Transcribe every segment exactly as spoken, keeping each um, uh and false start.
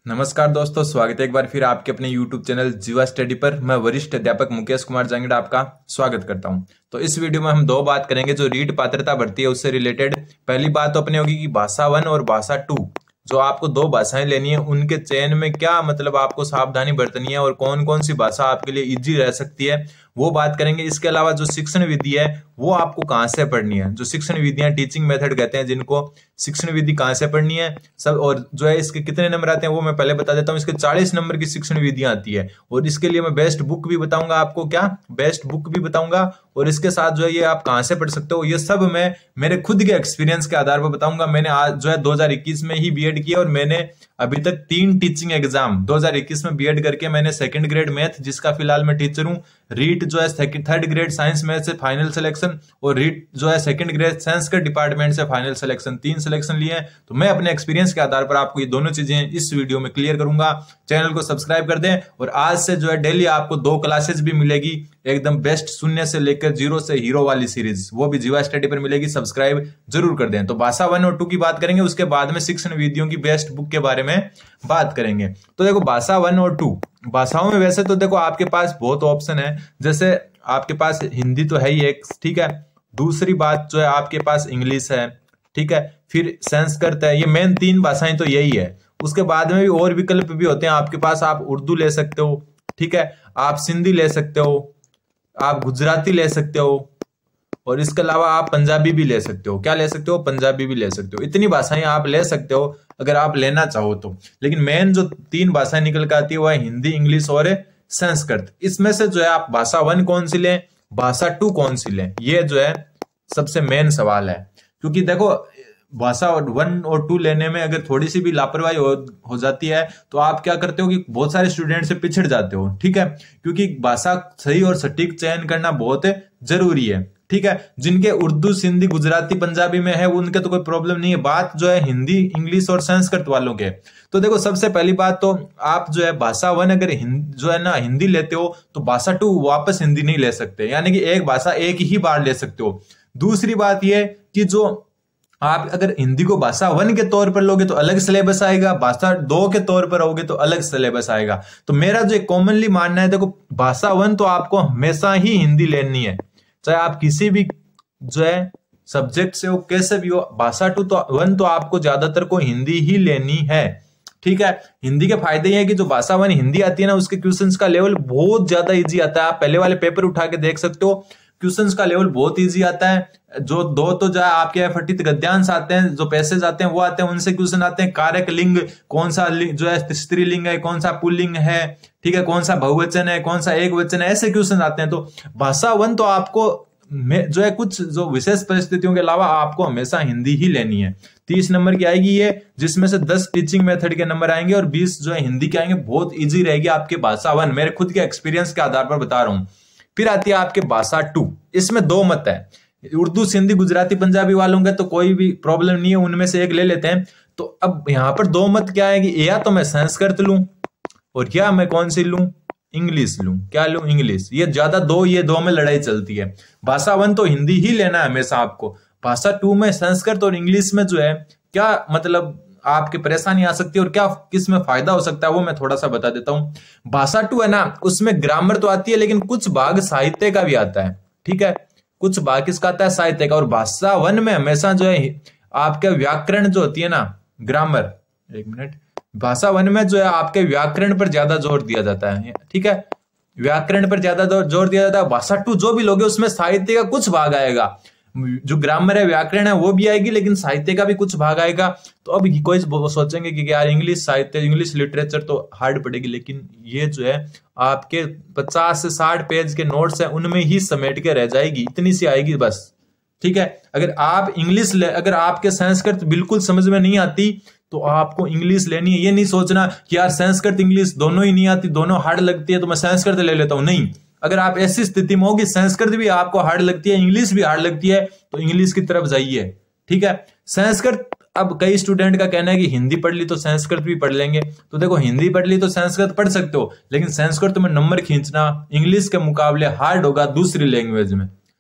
नमस्कार दोस्तों, स्वागत है एक बार फिर आपके अपने YouTube चैनल जीवा स्टडी पर। मैं वरिष्ठ अध्यापक मुकेश कुमार जांगड़ा आपका स्वागत करता हूं। तो इस वीडियो में हम दो बात करेंगे जो रीट पात्रता भर्ती है उससे रिलेटेड। पहली बात तो अपनी होगी कि भाषा वन और भाषा टू, जो आपको दो भाषाएं लेनी है उनके चयन में क्या मतलब आपको सावधानी बरतनी है और कौन कौन सी भाषा आपके लिए इजी रह सकती है वो बात करेंगे। इसके अलावा जो शिक्षण विधि है वो आपको कहाँ से पढ़नी है, जो शिक्षण विधियां टीचिंग मेथड कहते हैं जिनको, शिक्षण विधि कहाँ से पढ़नी है सब, और जो है इसके कितने नंबर आते हैं वो मैं पहले बता देता हूँ। इसके चालीस नंबर की शिक्षण विधियां आती है और इसके लिए मैं बेस्ट बुक भी बताऊंगा आपको, क्या बेस्ट बुक भी बताऊंगा, और इसके साथ जो है ये आप कहाँ से पढ़ सकते हो ये सब मैं मेरे खुद के एक्सपीरियंस के आधार पर बताऊंगा। मैंने आज जो है दो हज़ार इक्कीस में ही बीएड किया और मैंने अभी तक तीन टीचिंग एग्जाम दो हज़ार इक्कीस में बीएड करके मैंने सेकंड ग्रेड मैथ, जिसका फिलहाल मैं टीचर हूँ, रीट जो है थर्ड ग्रेड साइंस में से फाइनल सिलेक्शन, और रीट जो है सेकंड ग्रेड संस्कृत डिपार्टमेंट से फाइनल सिलेक्शन, तीन सिलेक्शन लिए हैं। तो मैं अपने एक्सपीरियंस के आधार पर आपको ये दोनों चीजें इस वीडियो में क्लियर करूंगा। चैनल को सब्सक्राइब कर दें और आज से जो है डेली आपको दो क्लासेस भी मिलेगी, एकदम बेस्ट शून्य से लेकर जीरो से हीरो वाली सीरीज, वो भी जीवा स्टडी पर मिलेगी। सब्सक्राइब जरूर कर दें। तो भाषा वन और टू की बात करेंगे, उसके बाद में शिक्षण विधियों की बेस्ट बुक के बारे में बात करेंगे। तो देखो भाषा वन और टू, भाषाओं में वैसे तो देखो आपके पास बहुत ऑप्शन है, जैसे आपके पास हिंदी तो है ही एक, ठीक है, दूसरी बात जो है आपके पास इंग्लिश है, ठीक है, फिर संस्कृत है, ये मेन तीन भाषाएं तो यही है। उसके बाद में भी और विकल्प भी होते हैं आपके पास, आप उर्दू ले सकते हो, ठीक है, आप सिंधी ले सकते हो, आप गुजराती ले सकते हो, और इसके अलावा आप पंजाबी भी ले सकते हो। क्या ले सकते हो? पंजाबी भी ले सकते हो। इतनी भाषाएं आप ले सकते हो अगर आप लेना चाहो तो, लेकिन मेन जो तीन भाषाएं निकल कर आती है वो है हिंदी, इंग्लिश और संस्कृत। इसमें से जो है आप भाषा वन कौन सी लें, भाषा टू कौन सी लें, ये जो है सबसे मेन सवाल है। क्योंकि देखो भाषा वन और टू लेने में अगर थोड़ी सी भी लापरवाही हो, हो जाती है तो आप क्या करते हो कि बहुत सारे स्टूडेंट से पिछड़ जाते हो, ठीक है, क्योंकि भाषा सही और सटीक चयन करना बहुत जरूरी है, ठीक है। जिनके उर्दू, सिंधी, गुजराती, पंजाबी में है उनके तो कोई प्रॉब्लम नहीं है, बात जो है हिंदी, इंग्लिश और संस्कृत वालों के। तो देखो सबसे पहली बात तो आप जो है भाषा वन अगर जो है ना हिंदी लेते हो तो भाषा टू वापस हिंदी नहीं ले सकते, यानी कि एक भाषा एक ही बार ले सकते हो। दूसरी बात यह कि जो आप अगर हिंदी को भाषा वन के तौर पर लोगे तो अलग सिलेबस आएगा, भाषा दो के तौर पर होगे तो अलग सिलेबस आएगा। तो मेरा जो कॉमनली मानना है, देखो भाषा वन तो आपको हमेशा ही हिंदी लेनी है, चाहे आप किसी भी जो है सब्जेक्ट से हो, कैसे भी हो। भाषा टू तो वन तो आपको ज्यादातर को हिंदी ही लेनी है, ठीक है। हिंदी के फायदे ये है कि जो भाषा वन हिंदी आती है ना उसके क्वेश्चंस का लेवल बहुत ज्यादा इजी आता है। आप पहले वाले पेपर उठा के देख सकते हो, क्वेश्चंस का लेवल बहुत इजी आता है। जो दो तो जो आपके फटित गद्यांश आते हैं, जो पैसेज आते हैं वो आते हैं, उनसे क्वेश्चन आते हैं। कारक लिंग कौन सा जो है स्त्रीलिंग है, कौन सा पुल्लिंग है, ठीक है, कौन सा बहुवचन है, कौन सा एक वचन है, ऐसे क्वेश्चन आते हैं। तो भाषा वन तो आपको जो है कुछ जो विशेष परिस्थितियों के अलावा आपको हमेशा हिंदी ही लेनी है। तीस नंबर की आएगी ये, जिसमें से दस टीचिंग मेथड के नंबर आएंगे और बीस जो है हिंदी के आएंगे। बहुत इजी रहेगी आपके भाषा वन, मेरे खुद के एक्सपीरियंस के आधार पर बता रहा हूं। फिर आती है आपके भाषा टू, इसमें दो मत है, उर्दू, सिंधी, गुजराती, पंजाबी वालों का तो कोई भी प्रॉब्लम नहीं है, उनमें से एक ले लेते हैं। तो अब यहाँ पर दो मत क्या है कि या तो मैं संस्कृत लूं और या मैं कौन सी लूं, इंग्लिश लूं। क्या लूं? इंग्लिश। ये ज्यादा दो ये दो में लड़ाई चलती है। भाषा वन तो हिंदी ही लेना है हमेशा आपको, भाषा टू में संस्कृत और इंग्लिश में जो है क्या मतलब आपकी परेशानी आ सकती है और क्या किस में फायदा हो सकता है वो मैं थोड़ा सा बता देता हूं। भाषा टू है ना उसमें ग्रामर तो आती है लेकिन कुछ भाग साहित्य का भी आता है, ठीक है, कुछ भाग किसका आता है, साहित्य का। और भाषा वन में हमेशा जो है आपके व्याकरण जो होती है ना, ग्रामर, एक मिनट, भाषा वन में जो है आपके व्याकरण पर ज्यादा जोर दिया जाता है, ठीक है, व्याकरण पर ज्यादा जोर दिया जाता है। भाषा टू जो भी लोगे उसमें साहित्य का कुछ भाग आएगा, जो ग्रामर है, व्याकरण है वो भी आएगी, लेकिन साहित्य का भी कुछ भाग आएगा। तो अब कोई सोचेंगे कि यार इंग्लिश साहित्य, इंग्लिश लिटरेचर तो हार्ड पड़ेगी, लेकिन ये जो है आपके पचास से साठ पेज के नोट्स है उनमें ही समेट के रह जाएगी, इतनी सी आएगी बस, ठीक है। अगर आप इंग्लिश अगर आपके संस्कृत बिल्कुल समझ में नहीं आती तो आपको इंग्लिश लेनी है। ये नहीं सोचना कि यार संस्कृत इंग्लिश दोनों ही नहीं आती, दोनों हार्ड लगती है तो मैं संस्कृत ले लेता हूं, नहीं। अगर आप ऐसी स्थिति में हो कि संस्कृत भी आपको हार्ड लगती है, इंग्लिश भी हार्ड लगती है, तो इंग्लिश की तरफ जाइए, ठीक है। संस्कृत, अब कई स्टूडेंट का कहना है कि हिंदी पढ़ ली तो संस्कृत भी पढ़ लेंगे। तो देखो हिंदी पढ़ ली तो संस्कृत पढ़ सकते हो, लेकिन संस्कृत में नंबर खींचना इंग्लिश के मुकाबले हार्ड होगा दूसरी लैंग्वेज में।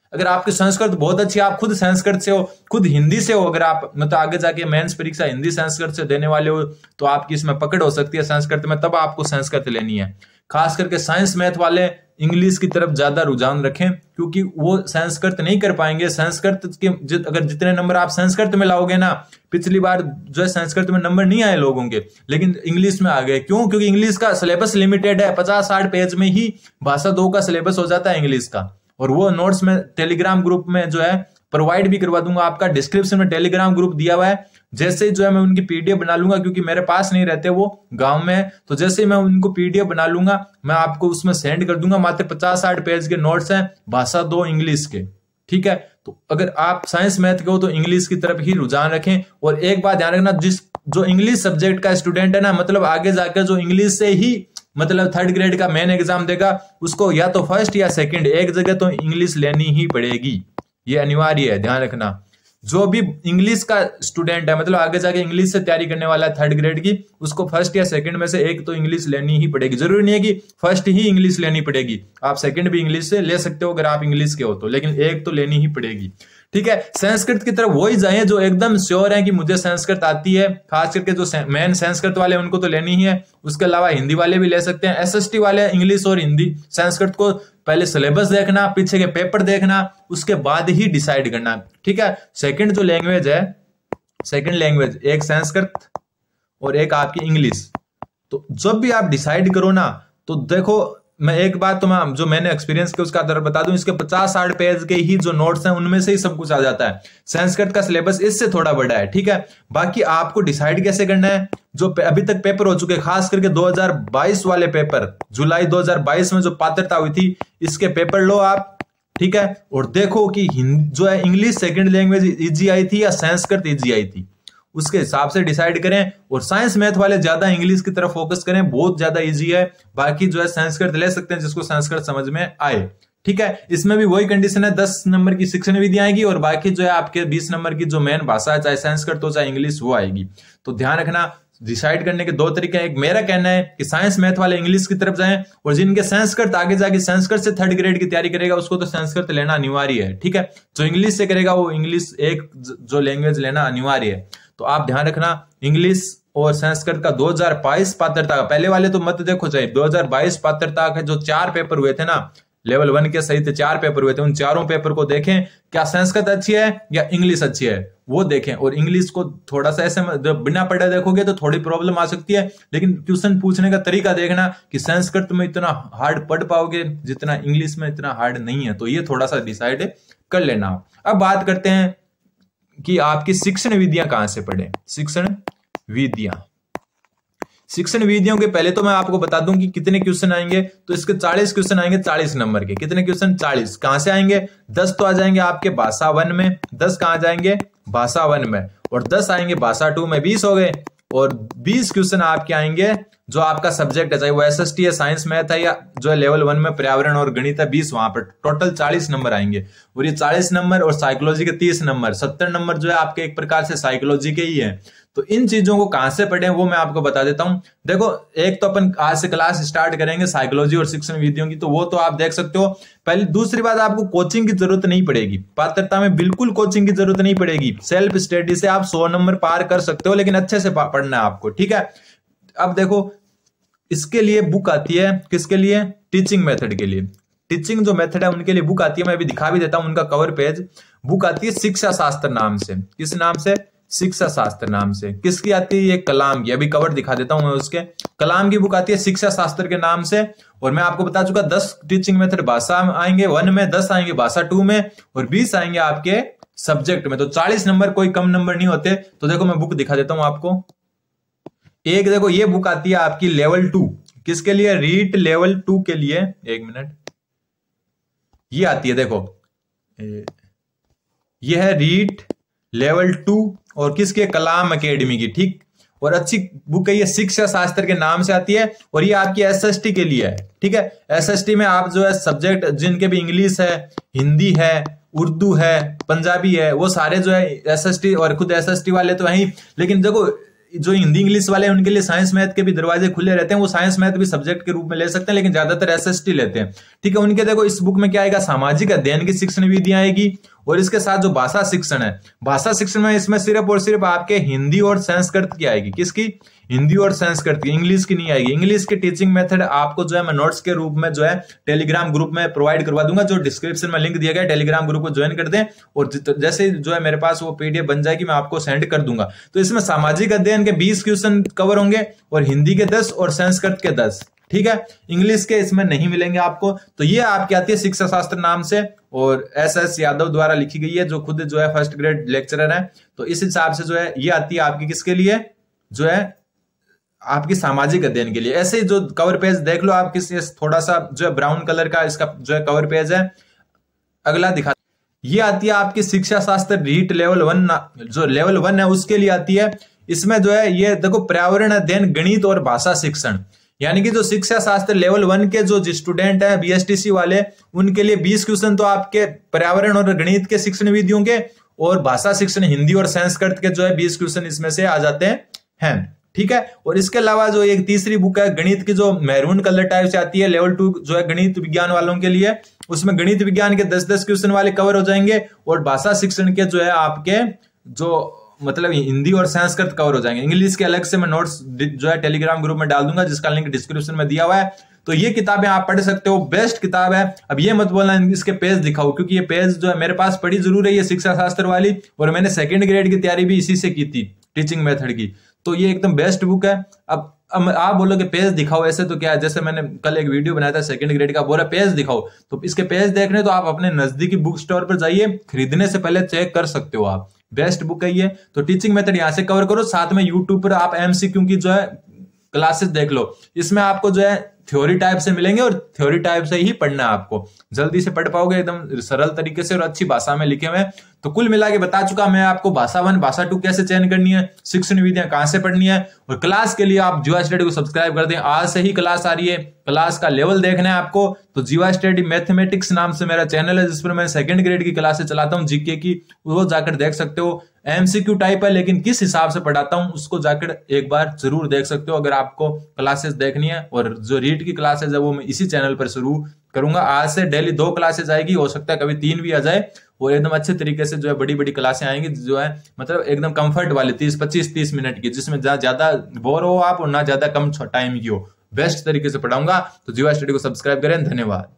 अगर आपकी संस्कृत बहुत अच्छी, आप खुद संस्कृत से हो, खुद हिंदी से हो, अगर आप मतलब आगे जाके मेंस परीक्षा हिंदी संस्कृत से देने वाले हो तो आपकी इसमें पकड़ हो सकती है संस्कृत में, तब आपको संस्कृत लेनी है। खास करके साइंस मैथ वाले इंग्लिश की तरफ ज्यादा रुझान रखें, क्योंकि वो संस्कृत नहीं कर पाएंगे। संस्कृत के जित, अगर जितने नंबर आप संस्कृत में लाओगे ना, पिछली बार जो है संस्कृत में नंबर नहीं आए लोगों के, लेकिन इंग्लिश में आ गए। क्यों? क्योंकि इंग्लिश का सिलेबस लिमिटेड है, पचास साठ पेज में ही भाषा दो का सिलेबस हो जाता है इंग्लिश का। और वो नोट्स में टेलीग्राम ग्रुप में जो है प्रोवाइड भी करवा दूंगा, आपका डिस्क्रिप्शन में टेलीग्राम ग्रुप दिया हुआ है। जैसे ही जो है मैं उनकी पीडीएफ बना लूंगा, क्योंकि मेरे पास नहीं रहते, वो गांव में है, तो जैसे ही मैं उनको पीडीएफ बना लूंगा मैं आपको उसमें सेंड कर दूंगा। मात्र पचास साठ पेज के नोट्स हैं भाषा दो इंग्लिश के, ठीक है। तो अगर आप साइंस मैथ के हो तो इंग्लिश की तरफ ही रुझान रखें। और एक बात ध्यान रखना, जिस जो इंग्लिश सब्जेक्ट का स्टूडेंट है ना, मतलब आगे जाकर जो इंग्लिश से ही मतलब थर्ड ग्रेड का मेन एग्जाम देगा, उसको या तो फर्स्ट या सेकंड एक जगह तो इंग्लिश लेनी ही पड़ेगी, ये अनिवार्य है, ध्यान रखना। जो भी इंग्लिश का स्टूडेंट है, मतलब आगे जाके इंग्लिश से तैयारी करने वाला है थर्ड ग्रेड की, उसको फर्स्ट या सेकंड में से एक तो इंग्लिश लेनी ही पड़ेगी। जरूरी नहीं है कि फर्स्ट ही इंग्लिश लेनी पड़ेगी, आप सेकंड भी इंग्लिश से ले सकते हो अगर आप इंग्लिश के हो तो, लेकिन एक तो लेनी ही पड़ेगी, ठीक है। संस्कृत की तरफ वही जाए जो एकदम श्योर है कि मुझे संस्कृत आती है, खास करके जो मेन संस्कृत वाले उनको तो लेनी ही है। उसके अलावा हिंदी वाले भी ले सकते हैं। एसएसटी वाले इंग्लिश और हिंदी संस्कृत को पहले सिलेबस देखना, पीछे के पेपर देखना, उसके बाद ही डिसाइड करना, ठीक है। सेकंड जो लैंग्वेज है, सेकंड लैंग्वेज एक संस्कृत और एक आपकी इंग्लिश। तो जब भी आप डिसाइड करो ना, तो देखो मैं एक बात तो मैं जो मैंने एक्सपीरियंस किया उसका आधार बता दूं, इसके पचास साठ पेज के ही जो नोट्स हैं उनमें से ही सब कुछ आ जाता है। संस्कृत का सिलेबस इससे थोड़ा बड़ा है, ठीक है। बाकी आपको डिसाइड कैसे करना है, जो अभी तक पेपर हो चुके, खास करके दो हज़ार बाईस वाले पेपर, जुलाई दो हज़ार बाईस में जो पात्रता हुई थी, इसके पेपर लो आप, ठीक है। और देखो कि हिंदी जो है इंग्लिश सेकंड लैंग्वेज इजी आई थी या संस्कृत इजी आई थी, उसके हिसाब से डिसाइड करें। और साइंस मैथ वाले ज्यादा इंग्लिश की तरफ फोकस करें, बहुत ज्यादा इजी है। बाकी जो है संस्कृत ले सकते हैं जिसको संस्कृत समझ में आए, ठीक है। इसमें भी वही कंडीशन है, दस नंबर की शिक्षण विधि आएगी और बाकी जो है आपके बीस नंबर की जो मेन भाषा है, चाहे संस्कृत हो चाहे इंग्लिश, वो आएगी। तो ध्यान रखना, डिसाइड करने के दो तरीके हैं। एक मेरा कहना है कि साइंस मैथ वाले इंग्लिश की तरफ जाएं, और जिनके संस्कृत आगे जाके संस्कृत से थर्ड ग्रेड की तैयारी करेगा उसको तो संस्कृत लेना अनिवार्य है, ठीक है। जो इंग्लिश से करेगा वो इंग्लिश एक जो लैंग्वेज लेना अनिवार्य है। तो आप ध्यान रखना, इंग्लिश और संस्कृत का दो हज़ार बाईस पात्रता का, पहले वाले तो मत देखो चाहिए, दो हज़ार बाईस पात्रता के जो चार पेपर हुए थे ना, लेवल वन के सहित चार पेपर हुए थे, उन चारों पेपर को देखें, क्या संस्कृत अच्छी है या इंग्लिश अच्छी है वो देखें। और इंग्लिश को थोड़ा सा ऐसे बिना पढ़े देखोगे तो थोड़ी प्रॉब्लम आ सकती है, लेकिन क्वेश्चन पूछने का तरीका देखना कि संस्कृत में इतना हार्ड पढ़ पाओगे जितना इंग्लिश में इतना हार्ड नहीं है, तो ये थोड़ा सा डिसाइड कर लेना। अब बात करते हैं कि आपकी शिक्षण विधियां कहां से पढ़े। शिक्षण विधियां, शिक्षण विधियों के पहले तो मैं आपको बता दूं कि कितने क्वेश्चन आएंगे। तो इसके चालीस क्वेश्चन आएंगे, चालीस नंबर के। कितने क्वेश्चन? चालीस। कहां से आएंगे? दस तो आ जाएंगे आपके भाषा वन में, दस कहां जाएंगे? भाषा वन में, और दस आएंगे भाषा टू में, बीस हो गए। और बीस क्वेश्चन आपके आएंगे जो आपका सब्जेक्ट है, चाहे वो एसएसटी है, साइंस मैथ है, या जो है लेवल वन में पर्यावरण और गणित है, बीस वहां पर टोटल चालीस नंबर आएंगे। और ये चालीस नंबर और साइकोलॉजी के तीस नंबर, सत्तर नंबर जो है आपके एक प्रकार से साइकोलॉजी के ही है। तो इन चीजों को कहां से पढ़ें वो मैं आपको बता देता हूं। देखो, एक तो अपन आज से क्लास स्टार्ट करेंगे साइकोलॉजी और शिक्षण विधियों की, तो वो तो आप देख सकते हो। पहली दूसरी बात, आपको कोचिंग की जरूरत नहीं पड़ेगी पात्रता में, बिल्कुल कोचिंग की जरूरत नहीं पड़ेगी। सेल्फ स्टडी से आप सौ नंबर पार कर सकते हो, लेकिन अच्छे से पढ़ना है आपको, ठीक है। अब देखो, इसके लिए बुक आती है, किसके लिए? टीचिंग मेथड के लिए। टीचिंग जो मेथड है उनके लिए बुक आती है, मैं अभी दिखा भी देता हूं उनका कवर पेज। बुक आती है शिक्षा शास्त्र नाम से। किस नाम से? शिक्षा शास्त्र नाम से। किसकी आती है? ये कलाम की। अभी कवर दिखा देता हूं मैं उसके। कलाम की बुक आती है शिक्षा शास्त्र के नाम से। और मैं आपको बता चुका, दस टीचिंग मेथड भाषा में आएंगे वन में, दस आएंगे भाषा टू में, और बीस आएंगे आपके सब्जेक्ट में। तो चालीस नंबर कोई कम नंबर नहीं होते। तो देखो, मैं बुक दिखा देता हूं आपको। एक देखो, ये बुक आती है आपकी लेवल टू। किसके लिए? रीट लेवल टू के लिए। एक मिनट, ये आती है, देखो ये है रीट लेवल टू, और किसके? कलाम एकेडमी की, ठीक। और अच्छी बुक है ये, शिक्षा शास्त्र के नाम से आती है, और ये आपकी एसएसटी के लिए है, ठीक है। एसएसटी में आप जो है सब्जेक्ट जिनके भी इंग्लिश है, हिंदी है, उर्दू है, पंजाबी है, वो सारे जो है एसएसटी, और खुद एसएसटी वाले तो है ही, लेकिन देखो जो हिंदी इंग्लिश वाले हैं उनके लिए साइंस मैथ के भी दरवाजे खुले रहते हैं, वो साइंस मैथ भी सब्जेक्ट के रूप में ले सकते हैं, लेकिन ज्यादातर एसएसटी लेते हैं। ठीक है, उनके देखो इस बुक में क्या आएगा, सामाजिक अध्ययन की शिक्षण विधियां आएगी, और इसके साथ जो भाषा शिक्षण है, भाषा शिक्षण में इसमें सिर्फ और सिर्फ आपके हिंदी और संस्कृत की आएगी। किसकी? हिंदी और संस्कृत की, इंग्लिश की नहीं आएगी। इंग्लिश की टीचिंग मेथड आपको जो है मैं नोट्स के रूप में जो है टेलीग्राम ग्रुप में प्रोवाइड करवा दूंगा, जो डिस्क्रिप्शन में लिंक दिया गया है, टेलीग्राम ग्रुप को ज्वाइन कर दें, और जैसे जो है मेरे पास वो पीडीएफ बन जाएगी मैं आपको सेंड कर दूंगा। तो इसमें सामाजिक अध्ययन के बीस क्वेश्चन कवर होंगे, और हिंदी के दस और संस्कृत के दस। ठीक है, इंग्लिश के इसमें नहीं मिलेंगे आपको। तो ये आपकी आती है शिक्षा शास्त्र नाम से, और एस एस यादव द्वारा लिखी गई है, जो खुद जो है फर्स्ट ग्रेड लेक्चरर है। तो इस हिसाब से जो है ये आती है आपकी किसके लिए, जो है आपकी सामाजिक अध्ययन के लिए। ऐसे जो कवर पेज देख लो आप, किस थोड़ा सा जो है ब्राउन कलर का इसका जो है कवर पेज है। अगला दिखा, ये आती है आपकी शिक्षा शास्त्र रीट लेवल वन, जो लेवल वन है उसके लिए आती है। इसमें जो है ये देखो पर्यावरण अध्ययन, गणित और भाषा शिक्षण, यानी कि जो शिक्षा शास्त्र लेवल वन के जो स्टूडेंट है बीएसटीसी वाले, उनके लिए बीस क्वेश्चन तो आपके पर्यावरण और गणित के शिक्षण विधियों के, और भाषा शिक्षण हिंदी और संस्कृत के जो है बीस क्वेश्चन इसमें से आ जाते हैं। ठीक है, और इसके अलावा जो एक तीसरी बुक है गणित की, जो मैरून कलर टाइप से आती है, लेवल टू जो है गणित विज्ञान वालों के लिए, उसमें गणित विज्ञान के दस दस क्वेश्चन वाले कवर हो जाएंगे, और भाषा शिक्षण के जो है आपके जो मतलब हिंदी और संस्कृत कवर हो जाएंगे। इंग्लिश के अलग से मैं नोट्स जो है टेलीग्राम ग्रुप में डाल दूंगा, जिसका लिंक डिस्क्रिप्शन में दिया हुआ है। तो ये किताबें आप पढ़ सकते हो, बेस्ट किताब है। अब ये मत बोलना इसके पेज दिखाओ, क्योंकि ये पेज जो है मेरे पास पड़ी जरूर है, ये शिक्षा शास्त्र वाली, और मैंने सेकंड ग्रेड की तैयारी भी इसी से की थी, टीचिंग मेथड की। तो ये एकदम बेस्ट बुक है। अब अब आप बोलोगे पेज दिखाओ, ऐसे तो क्या है, जैसे मैंने कल एक वीडियो बनाया था सेकंड ग्रेड का, बोला पेज दिखाओ, तो इसके पेज देखने तो आप अपने नजदीकी बुक स्टोर पर जाइए, खरीदने से पहले चेक कर सकते हो आप। बेस्ट बुक है ये। तो टीचिंग मेथड यहां से कवर करो, साथ में यूट्यूब पर आप एमसीक्यू की जो है क्लासेस देख लो। इसमें आपको जो है थ्योरी टाइप से मिलेंगे, और थ्योरी टाइप से ही पढ़ना है आपको, जल्दी से पढ़ पाओगे, एकदम सरल तरीके से और अच्छी भाषा में लिखे हुए। तो कुल मिला के बता चुका मैं आपको भाषा वन भाषा टू कैसे चयन करनी है, शिक्षण विधियां कहां से पढ़नी है, और क्लास के लिए आप जीवा स्टडी को सब्सक्राइब कर दें। आज से ही क्लास आ रही है, क्लास का लेवल देखना है आपको, तो जीवा स्टडी मैथमेटिक्स नाम से मेरा चैनल है, जिस पर मैं सेकंड ग्रेड की क्लासेस चलाता हूँ जीके की, वो जाकर देख सकते हो। एमसीक्यू टाइप है, लेकिन किस हिसाब से पढ़ाता हूं उसको जाकर एक बार जरूर देख सकते हो, अगर आपको क्लासेस देखनी है। और जो रीड की क्लासेस है वो मैं इसी चैनल पर शुरू करूंगा। आज से डेली दो क्लासेस आएगी, हो सकता है कभी तीन भी आ जाए, वो एकदम अच्छे तरीके से जो है बड़ी बड़ी क्लासें आएंगी, जो है मतलब एकदम कंफर्ट वाली तीस पच्चीस तीस मिनट की, जिसमें ज्यादा बोर हो आप और ना ज्यादा कम टाइम की हो। बेस्ट तरीके से पढ़ाऊंगा। तो जीवा स्टडी को सब्सक्राइब करें। धन्यवाद।